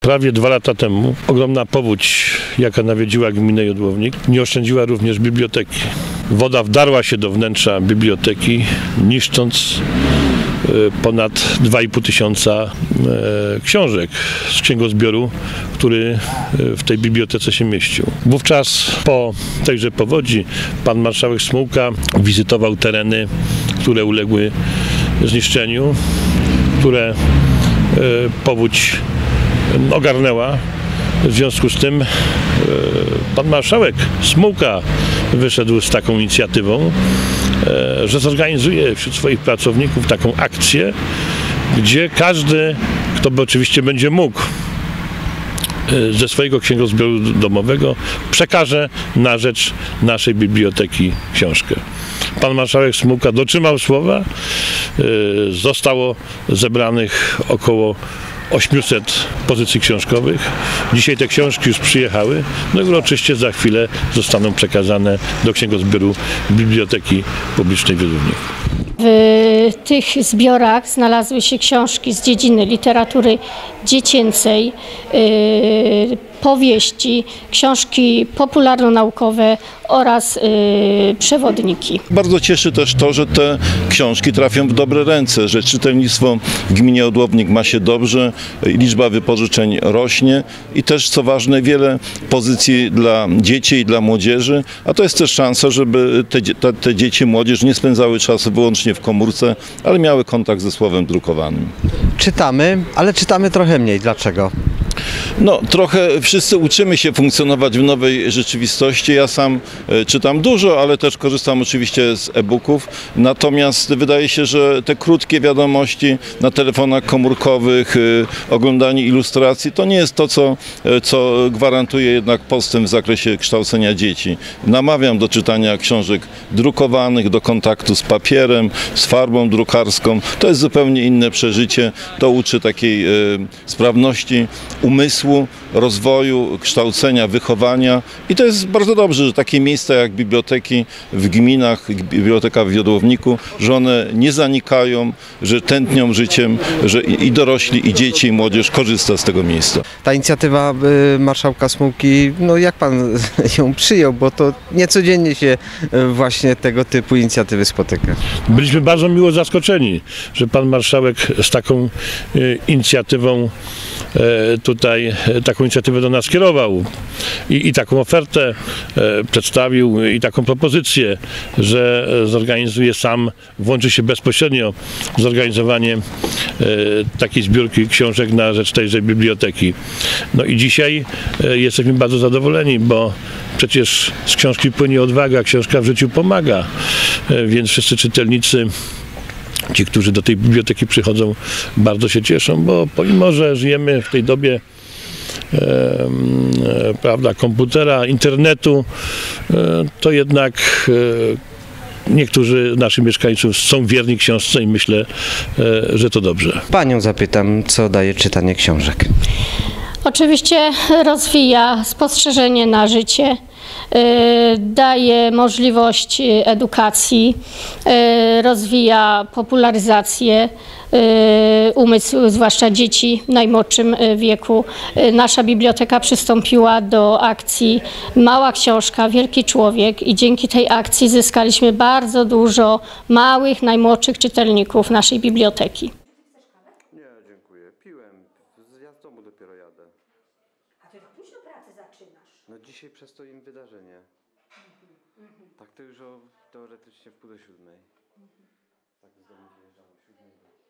Prawie 2 lata temu ogromna powódź, jaka nawiedziła gminę Jodłownik, nie oszczędziła również biblioteki. Woda wdarła się do wnętrza biblioteki, niszcząc ponad 2,5 tysiąca książek z księgozbioru, który w tej bibliotece się mieścił. Wówczas po tejże powodzi pan marszałek Smułka wizytował tereny, które uległy zniszczeniu, które powódź ogarnęła. W związku z tym pan marszałek Smułka wyszedł z taką inicjatywą, że zorganizuje wśród swoich pracowników taką akcję, gdzie każdy, kto oczywiście będzie mógł, ze swojego księgozbioru domowego przekaże na rzecz naszej biblioteki książkę. Pan marszałek Smułka dotrzymał słowa. Zostało zebranych około 800 pozycji książkowych. Dzisiaj te książki już przyjechały, no i uroczyście za chwilę zostaną przekazane do księgozbioru Biblioteki Publicznej w Jodłowniku. W tych zbiorach znalazły się książki z dziedziny literatury dziecięcej, powieści, książki popularno-naukowe oraz przewodniki. Bardzo cieszy też to, że te książki trafią w dobre ręce, że czytelnictwo w gminie Jodłownik ma się dobrze, liczba wypożyczeń rośnie i też, co ważne, wiele pozycji dla dzieci i dla młodzieży, a to jest też szansa, żeby te dzieci, młodzież nie spędzały czasu wyłącznie w komórce, ale miały kontakt ze słowem drukowanym. Czytamy, ale czytamy trochę mniej. Dlaczego? No, trochę wszyscy uczymy się funkcjonować w nowej rzeczywistości. Ja sam czytam dużo, ale też korzystam oczywiście z e-booków. Natomiast wydaje się, że te krótkie wiadomości na telefonach komórkowych, oglądanie ilustracji, to nie jest to, co gwarantuje jednak postęp w zakresie kształcenia dzieci. Namawiam do czytania książek drukowanych, do kontaktu z papierem, z farbą drukarską. To jest zupełnie inne przeżycie. To uczy takiej sprawności umysłu, rozwoju, kształcenia, wychowania i to jest bardzo dobrze, że takie miejsca jak biblioteki w gminach, biblioteka w Jodłowniku, że one nie zanikają, że tętnią życiem, że i dorośli, i dzieci, i młodzież korzysta z tego miejsca. Ta inicjatywa marszałka Smułki, no jak pan ją przyjął, bo to niecodziennie się właśnie tego typu inicjatywy spotyka. Byliśmy bardzo miło zaskoczeni, że pan marszałek z taką inicjatywą tutaj taką inicjatywę do nas kierował i taką ofertę przedstawił i taką propozycję, że zorganizuje sam, włączy się bezpośrednio w zorganizowanie takiej zbiórki książek na rzecz tejże biblioteki. No i dzisiaj jesteśmy bardzo zadowoleni, bo przecież z książki płynie odwaga, książka w życiu pomaga, więc wszyscy czytelnicy, ci, którzy do tej biblioteki przychodzą, bardzo się cieszą, bo pomimo, że żyjemy w tej dobie prawda, komputera, internetu, to jednak niektórzy naszych mieszkańców są wierni książce i myślę, że to dobrze. Panią zapytam, co daje czytanie książek? Oczywiście rozwija spostrzeżenie na życie, daje możliwość edukacji, rozwija popularyzację umysłu, zwłaszcza dzieci w najmłodszym wieku. Nasza biblioteka przystąpiła do akcji Mała Książka, Wielki Człowiek i dzięki tej akcji zyskaliśmy bardzo dużo małych, najmłodszych czytelników naszej biblioteki. Nie, dziękuję. Piłem. Ja z domu dopiero jadę. A ty późno pracę zaczynasz. No dzisiaj przestoimy wydarzenie. Tak to już teoretycznie w 6:30. Tak z domu wyjeżdżamy 7.